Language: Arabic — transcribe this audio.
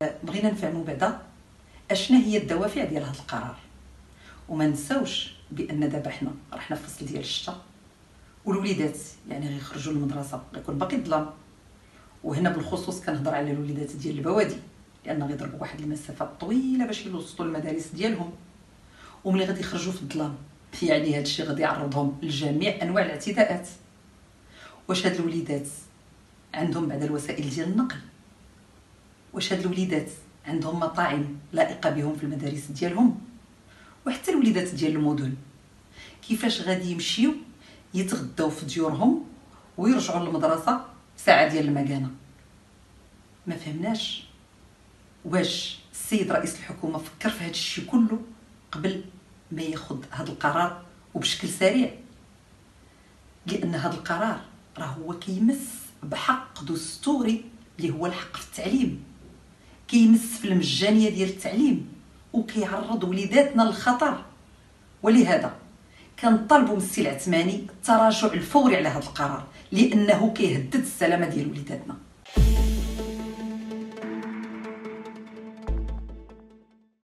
بغينا نفهموا بعدا اشنا هي الدوافع ديال هذا القرار، وما نساوش بان دابا حنا رحنا في فصل ديال الشتاء والوليدات يعني غيخرجوا للمدرسه غيكون باقي الظلام. وهنا بالخصوص كنهضر على الوليدات ديال البوادي لان غيضربوا واحد المسافه طويله باش يوصلوا للمدارس ديالهم، وملي غادي يخرجوا في الظلام يعني هذا الشيء غادي يعرضهم لجميع انواع الاعتداءات. واش هاد الوليدات عندهم بعد الوسائل ديال النقل؟ واش هاد الوليدات عندهم مطاعم لائقه بهم في المدارس ديالهم؟ وحتى الوليدات ديال المدن كيفاش غادي يمشيو يتغداو في ديورهم ويرجعوا للمدرسه ساعه ديال المكانه؟ ما فهمناش واش السيد رئيس الحكومه فكر في هذا الشيء كله قبل ما ياخذ هذا القرار وبشكل سريع، لان هذا القرار راه هو كيمس بحق دستوري اللي هو الحق في التعليم، كيمس في المجانيه ديال التعليم وكيعرض وليداتنا للخطر. ولهذا كنطالبوا من السي العثماني التراجع الفوري على هذا القرار لانه كيهدد السلامه ديال وليداتنا.